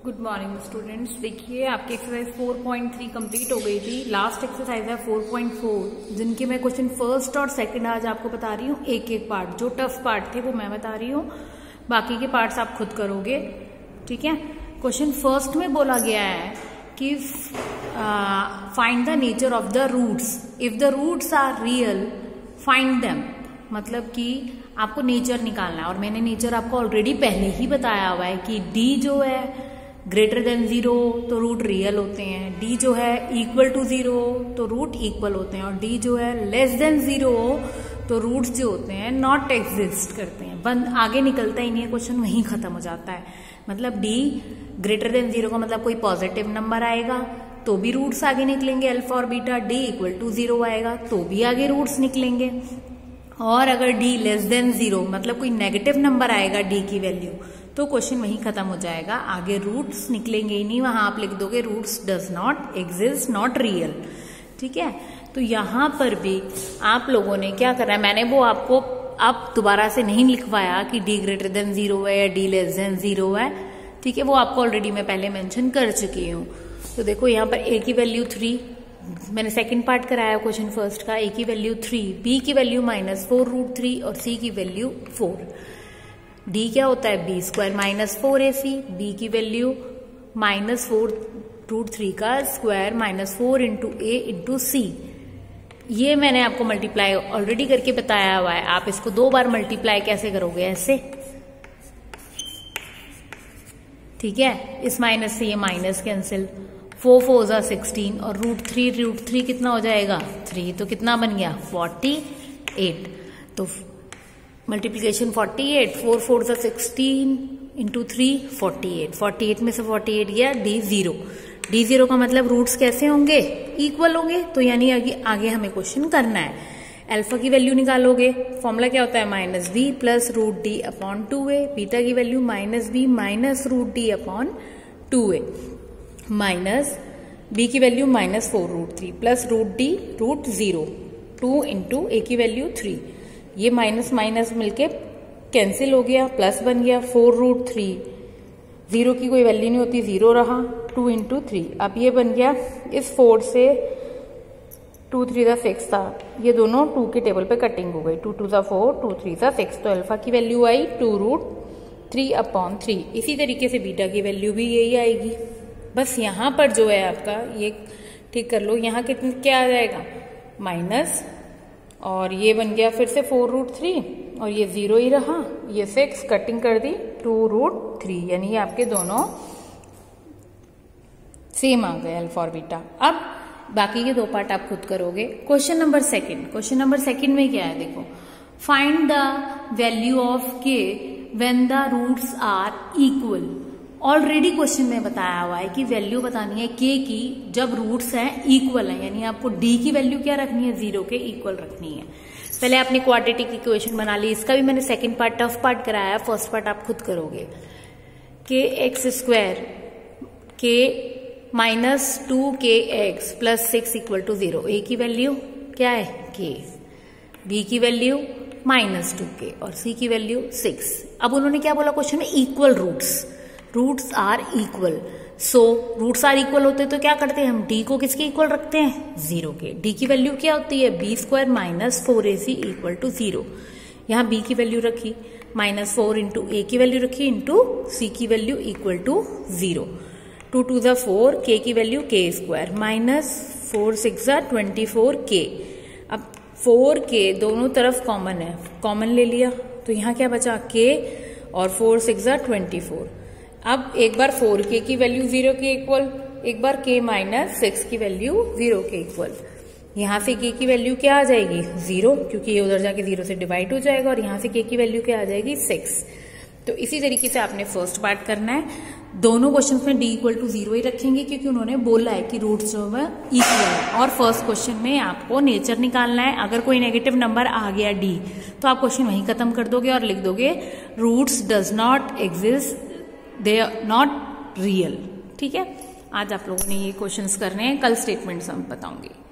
Good morning students. देखिए आपकी exercise 4.3 complete हो गई थी। लास्ट एक्सरसाइज है 4.4 जिनके मैं क्वेश्चन फर्स्ट और सेकंड आज आपको बता रही हूँ। एक एक पार्ट, जो टफ पार्ट थे वो मैं बता रही हूँ, बाकी के पार्ट्स आप खुद करोगे। ठीक है। क्वेश्चन फर्स्ट में बोला गया है कि find the nature of the roots if the roots are real find them. मतलब कि आपको नेचर निकालना है, और मैंने नेचर आपको ऑलरेडी पहले ही बताया हुआ है कि डी जो है ग्रेटर देन 0 तो रूट रियल होते हैं, डी जो है इक्वल टू 0 तो रूट इक्वल होते हैं, और डी जो है लेस देन 0 तो रूट्स जो होते हैं नॉट एग्जिस्ट करते हैं। बंद आगे निकलता ही नहीं है, क्वेश्चन वहीं खत्म हो जाता है। मतलब डी ग्रेटर देन 0 का मतलब कोई पॉजिटिव नंबर आएगा तो भी रूट्स आगे निकलेंगे अल्फा और बीटा, डी इक्वल टू 0 आएगा तो भी आगे रूट्स निकलेंगे, और अगर डी लेस देन 0 मतलब कोई नेगेटिव नंबर आएगा डी की वैल्यू तो क्वेश्चन वहीं खत्म हो जाएगा, आगे रूट्स निकलेंगे ही नहीं। वहां आप लिख दोगे roots does not exist, not real. ठीक है। तो यहां पर भी आप लोगों ने क्या करना है, मैंने वो आपको अब दोबारा से नहीं लिखवाया कि डी ग्रेटर देन 0 है या डी लेस देन 0 है। ठीक है, वो आपको ऑलरेडी मैं पहले मेंशन कर चुकी हूँ। तो देखो यहाँ पर ए की वैल्यू 3, मैंने सेकंड पार्ट कराया क्वेश्चन फर्स्ट का। ए की वैल्यू 3, बी की वैल्यू -4√3 और सी की वैल्यू 4। डी क्या होता है बी स्क्वायर -4ac, बी की वैल्यू -4√3 का square -4 into A into C. ये मैंने आपको मल्टीप्लाई ऑलरेडी करके बताया हुआ है। आप इसको 2 बार मल्टीप्लाई कैसे करोगे, ऐसे। ठीक है, इस माइनस से ये माइनस कैंसिल, 4 4 जा 16 और √3 कितना हो जाएगा 3, तो कितना बन गया 48। तो मल्टीप्लीकेशन 48, 4 4 जा 16 इंटू 3 48, 48 में से 48 गया D0। D0 का मतलब रूट्स कैसे होंगे, इक्वल होंगे। तो यानी आगे हमें क्वेश्चन करना है। अल्फा की वैल्यू निकालोगे, फॉर्मूला क्या होता है -b प्लस √d/2a, बीटा की value -b minus √d/2a, minus B की value -4√3 plus √d√0, 2 into A की वैल्यू 3। ये माइनस माइनस मिलके कैंसिल हो गया, प्लस बन गया 4√3, 0 की कोई वैल्यू नहीं होती, 0 रहा, 2 इंटू 3। अब ये बन गया, इस 4 से 2 3 जा 6 था, ये दोनों 2 के टेबल पे कटिंग हो गई, 2 2 जा 4, 2 3 जा 6। तो अल्फा की वैल्यू आई 2√3/3। इसी तरीके से बीटा की वैल्यू भी यही आएगी। बस यहाँ पर जो है आपका ये ठीक कर लो, यहाँ कितने क्या आ जाएगा माइनस, और ये बन गया फिर से 4√3 और ये 0 ही रहा, ये 6 कटिंग कर दी 2√3, यानी ये आपके दोनों सेम आ गए अल्फा और बीटा। अब बाकी के 2 पार्ट आप खुद करोगे। क्वेश्चन नंबर सेकंड में क्या है, देखो, find the value of K when the roots are equal. Already question में बताया हुआ है कि वैल्यू बतानी है के की जब रूट्स हैं इक्वल है, यानी आपको डी की वैल्यू क्या रखनी है 0 के इक्वल रखनी है। पहले आपने क्वाड्रेटिक इक्वेशन बना ली, इसका भी मैंने सेकंड पार्ट टफ पार्ट कराया, फर्स्ट पार्ट आप खुद करोगे। के एक्स स्क्वायर के -2kx प्लस 6 इक्वल टू 0। ए की वैल्यू क्या है के, बी की वैल्यू -2k और सी की वैल्यू 6। अब उन्होंने क्या बोला क्वेश्चन में, equal roots are equal. So roots are equal होते तो क्या करते हैं हम, डी को किसके इक्वल रखते हैं 0 के। डी की वैल्यू क्या होती है b square -4ac equal to 0। यहाँ b की वैल्यू रखी -4 इंटू ए की वैल्यू रखी इंटू सी की वैल्यू इक्वल टू 0। 2 2 जा 4, k की वैल्यू k स्क्वायर -4 6 जा 24k। अब 4k दोनों तरफ कॉमन है, कॉमन ले लिया तो यहाँ क्या बचा k और 4 6 जा 24। अब एक बार 4k की वैल्यू 0 के इक्वल, एक बार k -6 की वैल्यू 0 के इक्वल। यहाँ से k की वैल्यू क्या आ जाएगी 0, क्योंकि ये उधर जाके 0 से डिवाइड हो जाएगा, और यहाँ से k की वैल्यू क्या आ जाएगी 6। तो इसी तरीके से आपने फर्स्ट पार्ट करना है। दोनों क्वेश्चन में d इक्वल टू 0 ही रखेंगे, क्योंकि उन्होंने बोला है कि रूट्स जो है इक्वल है। और फर्स्ट क्वेश्चन में आपको नेचर निकालना है। अगर कोई नेगेटिव नंबर आ गया d तो आप क्वेश्चन वहीं खत्म कर दोगे और लिख दोगे roots does not exist, they are not real. ठीक है, आज आप लोगों ने ये क्वेश्चंस करने हैं, कल स्टेटमेंट्स हम बताऊंगी।